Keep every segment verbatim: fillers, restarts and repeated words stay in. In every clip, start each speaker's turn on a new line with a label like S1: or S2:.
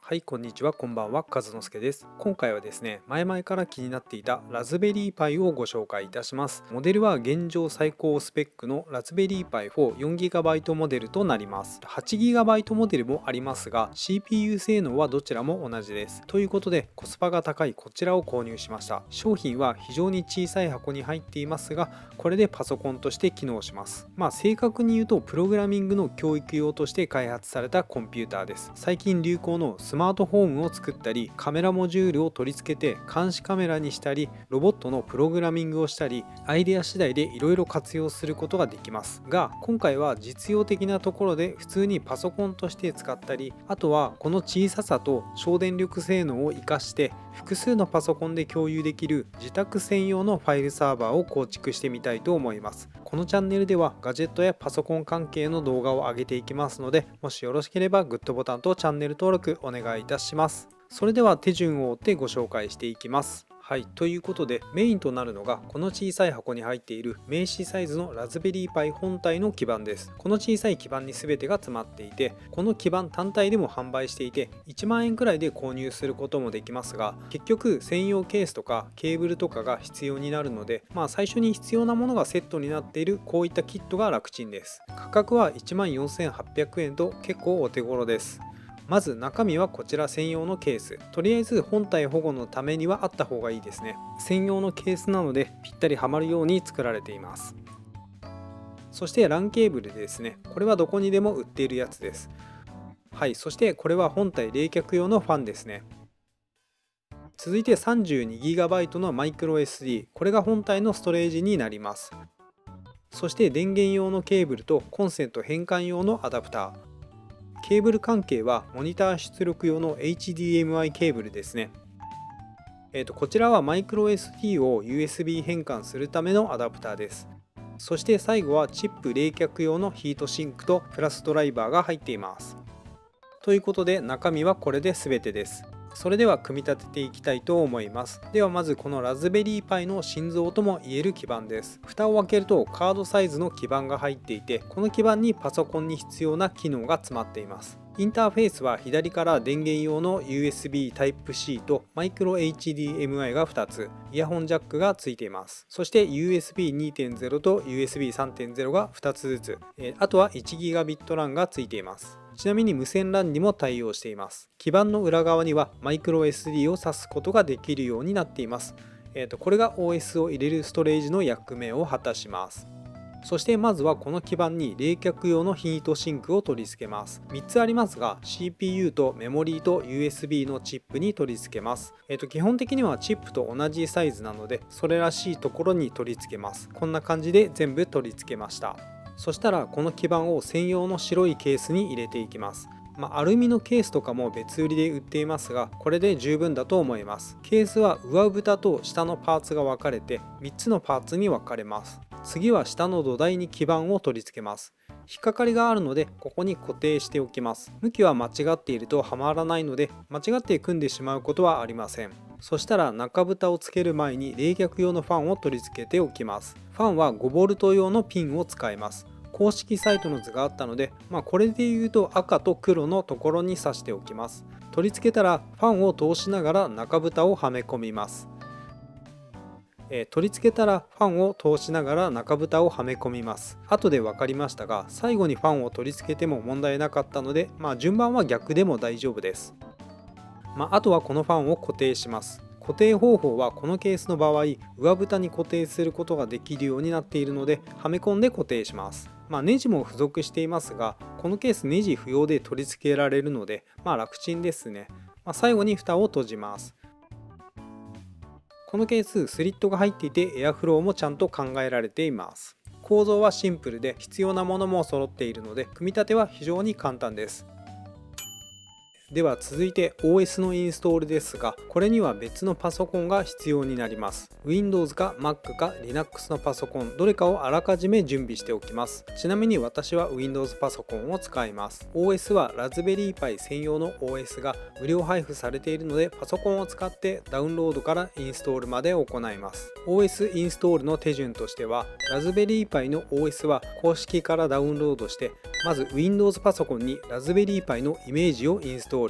S1: はい、こんにちは、こんばんは、和之助です。今回はですね、前々から気になっていたラズベリーパイをご紹介いたします。モデルは現状最高スペックのラズベリーパイフォー よんギガバイト モデルとなります。はちギガバイト モデルもありますが、シーピーユー 性能はどちらも同じです。ということで、コスパが高いこちらを購入しました。商品は非常に小さい箱に入っていますが、これでパソコンとして機能します。まあ正確に言うと、プログラミングの教育用として開発されたコンピューターです。最近流行のスマートフォームを作ったり、カメラモジュールを取り付けて監視カメラにしたり、ロボットのプログラミングをしたり、アイデア次第でいろいろ活用することができますが、今回は実用的なところで普通にパソコンとして使ったり、あとはこの小ささと省電力性能を生かして複数のパソコンで共有できる自宅専用のファイルサーバーを構築してみたいと思います。このチャンネルではガジェットやパソコン関係の動画を上げていきますので、もしよろしければグッドボタンとチャンネル登録お願いいたします。それでは手順を追ってご紹介していきます。はい、ということでメインとなるのがこの小さい箱に入っている名刺サイズのラズベリーパイ本体の基板です。この小さい基板に全てが詰まっていて、この基板単体でも販売していていちまんえんくらいで購入することもできますが、結局専用ケースとかケーブルとかが必要になるので、まあ最初に必要なものがセットになっているこういったキットが楽ちんです。価格はいちまんよんせんはっぴゃくえんと結構お手頃です。まず中身はこちら専用のケース。とりあえず本体保護のためにはあった方がいいですね。専用のケースなのでぴったりはまるように作られています。そして ラン ケーブルですね。これはどこにでも売っているやつです。はい、そしてこれは本体冷却用のファンですね。続いて さんじゅうにギガバイト のマイクロ エスディー。これが本体のストレージになります。そして電源用のケーブルとコンセント変換用のアダプター。ケーブル関係はモニター出力用の エイチディーエムアイ ケーブルですね。えーと、こちらはマイクロ エスディー を ユーエスビー 変換するためのアダプターです。そして最後はチップ冷却用のヒートシンクとプラスドライバーが入っています。ということで中身はこれで全てです。それでは組み立てていきたいと思います。ではまずこのラズベリーパイの心臓とも言える基板です。蓋を開けるとカードサイズの基板が入っていて、この基板にパソコンに必要な機能が詰まっています。インターフェースは左から電源用の ユーエスビー タイプ シー とマイクロ エイチディーエムアイ がふたつ、イヤホンジャックがついています。そして ユーエスビーにてんゼロ と ユーエスビーさんてんゼロ がふたつずつ、あとは いちギガビット ランがついています。ちなみに無線 ラン にも対応しています。基板の裏側にはマイクロ エスディー を挿すことができるようになっています。えーと、これが オーエス を入れるストレージの役目を果たします。そしてまずはこの基板に冷却用のヒートシンクを取り付けます。みっつありますが シーピーユー とメモリーと ユーエスビー のチップに取り付けます。えーと、基本的にはチップと同じサイズなのでそれらしいところに取り付けます。こんな感じで全部取り付けました。そしたらこの基板を専用の白いケースに入れていきます。まあ、アルミのケースとかも別売りで売っていますが、これで十分だと思います。ケースは上蓋と下のパーツが分かれてみっつのパーツに分かれます。次は下の土台に基板を取り付けます。引っかかりがあるのでここに固定しておきます。向きは間違っているとはまらないので間違って組んでしまうことはありません。そしたら中蓋をつける前に冷却用のファンを取り付けておきます。ファンはごボルト用のピンを使います。公式サイトの図があったので、まあ、これでいうと赤と黒のところに挿しておきます。取り付けたらファンを通しながら中蓋をはめ込みます。えー、取り付けたらファンを通しながら中蓋をはめ込みます。後で分かりましたが最後にファンを取り付けても問題なかったので、まあ、順番は逆でも大丈夫です。まあ、あとはこのファンを固定します。固定方法はこのケースの場合上蓋に固定することができるようになっているのではめ込んで固定します。まあ、ネジも付属していますがこのケースネジ不要で取り付けられるので、まあ、楽ちんですね。まあ、最後に蓋を閉じます。このケーススリットが入っていてエアフローもちゃんと考えられています。構造はシンプルで必要なものも揃っているので組み立ては非常に簡単です。では続いて オーエス のインストールですが、これには別のパソコンが必要になります。Windows か Mac か Linux のパソコンどれかをあらかじめ準備しておきます。ちなみに私は Windows パソコンを使います。オーエス はラズベリーパイ専用の オーエス が無料配布されているのでパソコンを使ってダウンロードからインストールまで行います。オーエス インストールの手順としては、ラズベリーパイの オーエス は公式からダウンロードして、まず Windows パソコンにラズベリーパイのイメージをインストール。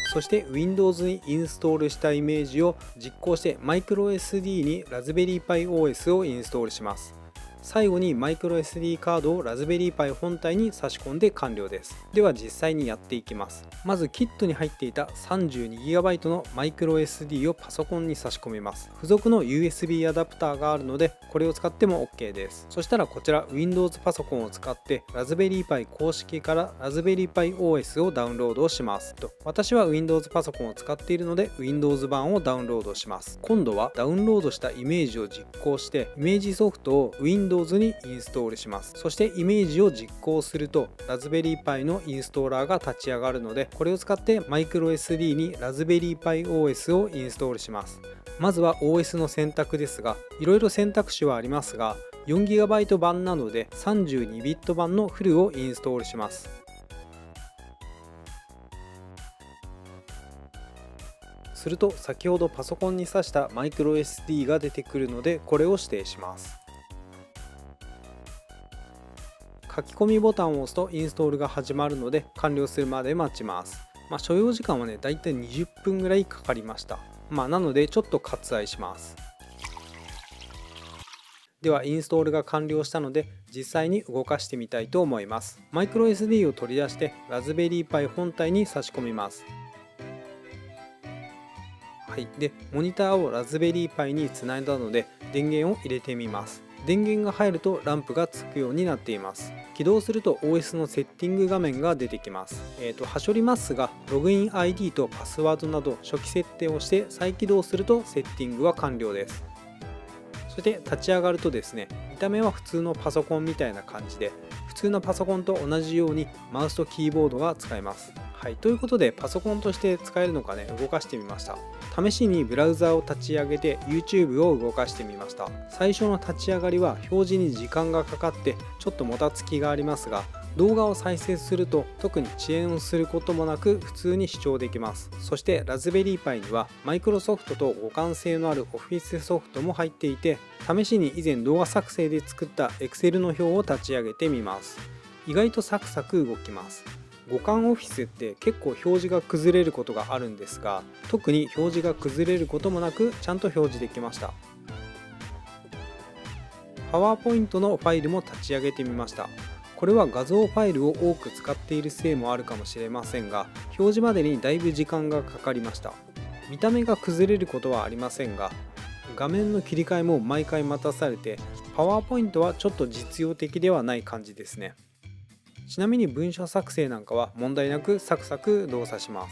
S1: そして Windows にインストールしたイメージを実行して マイクロエスディー に ラズベリーパイオーエス をインストールします。最後に マイクロエスディー カードをラズベリーパイ本体に差し込んで完了です。では実際にやっていきます。まずキットに入っていた さんじゅうにギガバイト のマイクロエスディー をパソコンに差し込みます。付属の ユーエスビー アダプターがあるのでこれを使っても OK です。そしたらこちら Windows パソコンを使ってラズベリーパイ公式からラズベリーパイオーエス をダウンロードします。と私は Windows パソコンを使っているので Windows 版をダウンロードします。今度はダウンロードしたイメージを実行してイメージソフトを Windows にインストールします。そしてイメージを実行するとラズベリーパイのインストーラーが立ち上がるのでこれを使ってマイクロエスディー にラズベリーパイオーエス をインストールします。まずは オーエス の選択ですがいろいろ選択肢はありますが よんギガバイト 版なので さんじゅうにビット 版のフルをインストールします。すると先ほどパソコンに挿したマイクロ エスディー が出てくるのでこれを指定します。書き込みボタンを押すとインストールが始まるので完了するまで待ちます。まあ、所要時間はねだいたいにじゅっぷんぐらいかかりました。まあ、なのでちょっと割愛します。ではインストールが完了したので実際に動かしてみたいと思います。マイクロ エスディー を取り出してラズベリーパイ本体に差し込みます。はい、でモニターをラズベリーパイにつないだので電源を入れてみます。電源が入るとランプがつくようになっています。起動すると オーエス のセッティング画面が出てきます。えーと、はしょりますが、ログイン アイディー とパスワードなど初期設定をして再起動するとセッティングは完了です。そして立ち上がるとですね、見た目は普通のパソコンみたいな感じで、普通のパソコンと同じようにマウスとキーボードが使えます。はい、ということでパソコンとして使えるのかね、動かしてみました。試しにブラウザを立ち上げて YouTube を動かしてみました。最初の立ち上がりは表示に時間がかかってちょっともたつきがありますが、動画を再生すると特に遅延をすることもなく普通に視聴できます。そしてラズベリーパイにはマイクロソフトと互換性のある Office ソフトも入っていて、試しに以前動画作成で作った Excel の表を立ち上げてみます。意外とサクサク動きます。互換オフィスって結構表示が崩れることがあるんですが、特に表示が崩れることもなくちゃんと表示できました。パワーポイントのファイルも立ち上げてみました。これは画像ファイルを多く使っているせいもあるかもしれませんが、表示までにだいぶ時間がかかりました。見た目が崩れることはありませんが、画面の切り替えも毎回待たされて、パワーポイントはちょっと実用的ではない感じですね。ちなみに文書作成なんかは問題なくサクサク動作します。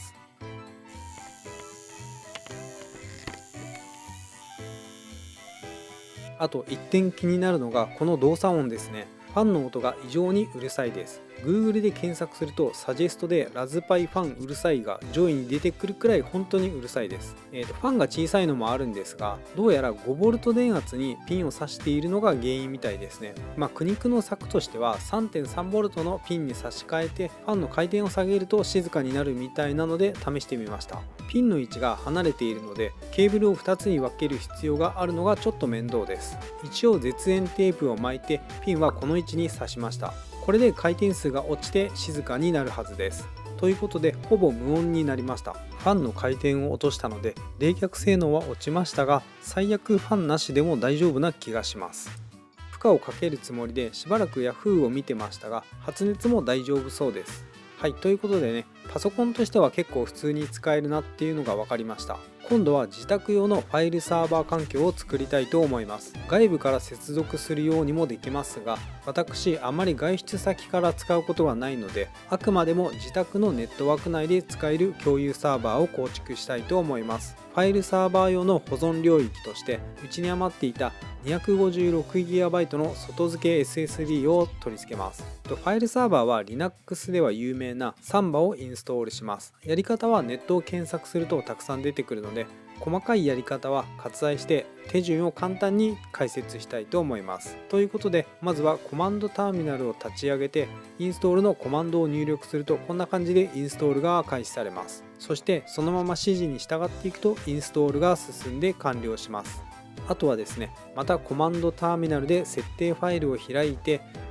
S1: あといってん気になるのがこの動作音ですね。ファンの音が異常にうるさいです。Google で検索するとサジェストでラズパイファンうるさいが上位に出てくるくらい本当にうるさいです。えーと、ファンが小さいのもあるんですが、どうやらごボルト電圧にピンを挿しているのが原因みたいですね。まあ苦肉の策としては さんてんさんボルトのピンに差し替えてファンの回転を下げると静かになるみたいなので試してみました。ピンの位置が離れているのでケーブルをふたつに分ける必要があるのがちょっと面倒です。一応絶縁テープを巻いてピンはこの位置に挿しました。これで回転数が落ちて静かになるはずです。ということでほぼ無音になりました。ファンの回転を落としたので冷却性能は落ちましたが、最悪ファンなしでも大丈夫な気がします。負荷をかけるつもりでしばらく Yahoo を見てましたが、発熱も大丈夫そうです。はい、ということでね、パソコンとしては結構普通に使えるなっていうのが分かりました。今度は自宅用のファイルサーバー環境を作りたいと思います。外部から接続するようにもできますが、私あまり外出先から使うことはないので、あくまでも自宅のネットワーク内で使える共有サーバーを構築したいと思います。ファイルサーバー用の保存領域としてうちに余っていた にひゃくごじゅうろくギガバイト の外付け エスエスディー を取り付けます。ファイルサーバーは Linux では有名なサンバをインストールします。やり方はネットを検索するとたくさん出てくるので、細かいやり方は割愛して手順を簡単に解説したいと思います。ということで、まずはコマンドターミナルを立ち上げてインストールのコマンドを入力するとこんな感じでインストールが開始されます。そしてそのまま指示に従っていくとインストールが進んで完了します。あとはですね、またコマンドターミナルで設定ファイルを開いて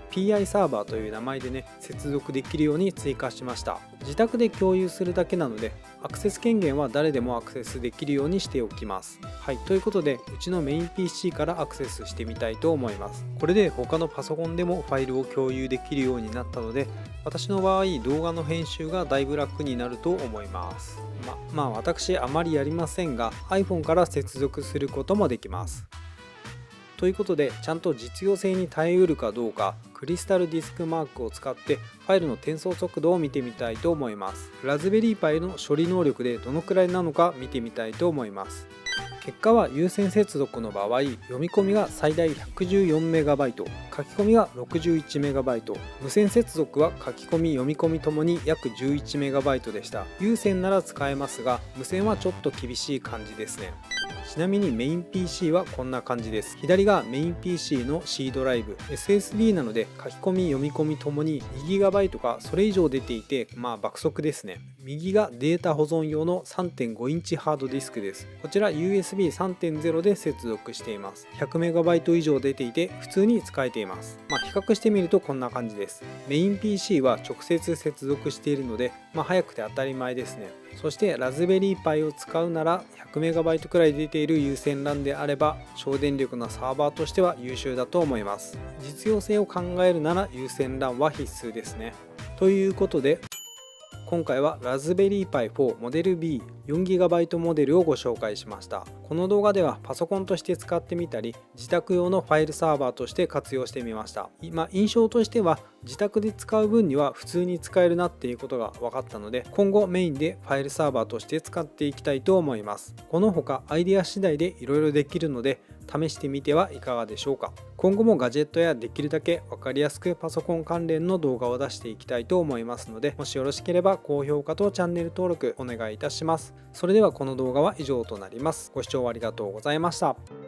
S1: ピーアイ サーバーという名前でね接続できるように追加しました。自宅で共有するだけなのでアクセス権限は誰でもアクセスできるようにしておきます。はい、ということでうちのメイン ピーシー からアクセスしてみたいと思います。これで他のパソコンでもファイルを共有できるようになったので、私の場合動画の編集がだいぶ楽になると思います。ままあ私あまりやりませんが iPhone から接続することもできます。ということでちゃんと実用性に耐えうるかどうかクリスタルディスクマークを使ってファイルの転送速度を見てみたいと思います。ラズベリーパイの処理能力でどのくらいなのか見てみたいと思います。結果は有線接続の場合、読み込みが最大 ひゃくじゅうよんメガバイト、書き込みが ろくじゅういちメガバイト、無線接続は書き込み読み込みともに約 じゅういちメガバイトでした。有線なら使えますが無線はちょっと厳しい感じですね。ちなみにメイン ピーシー はこんな感じです。左がメイン ピーシー の C ドライブ、エスエスディー なので書き込み読み込みともに にギガバイト かそれ以上出ていて、まあ爆速ですね。右がデータ保存用の さんてんごインチハードディスクです。こちら ユーエスビーさんてんゼロ で接続しています。ひゃくメガバイト 以上出ていて普通に使えています。まあ比較してみるとこんな感じです。メイン ピーシー は直接接続しているので、まあ早くて当たり前ですね。そしてラズベリーパイを使うなら ひゃくメガバイト くらい出ている有線 ラン であれば省電力なサーバーとしては優秀だと思います。実用性を考えるなら有線 ラン は必須ですね。ということで今回はラズベリーパイフォーモデル ビーよんギガバイト モデルをご紹介しました。この動画ではパソコンとして使ってみたり自宅用のファイルサーバーとして活用してみました。今印象としては自宅で使う分には普通に使えるなっていうことが分かったので、今後メインでファイルサーバーとして使っていきたいと思います。この他アイデア次第でいろいろできるので試してみてはいかがでしょうか。今後もガジェットやできるだけ分かりやすくパソコン関連の動画を出していきたいと思いますので、もしよろしければ高評価とチャンネル登録お願いいたします。それではこの動画は以上となります。ご視聴ありがとうございました。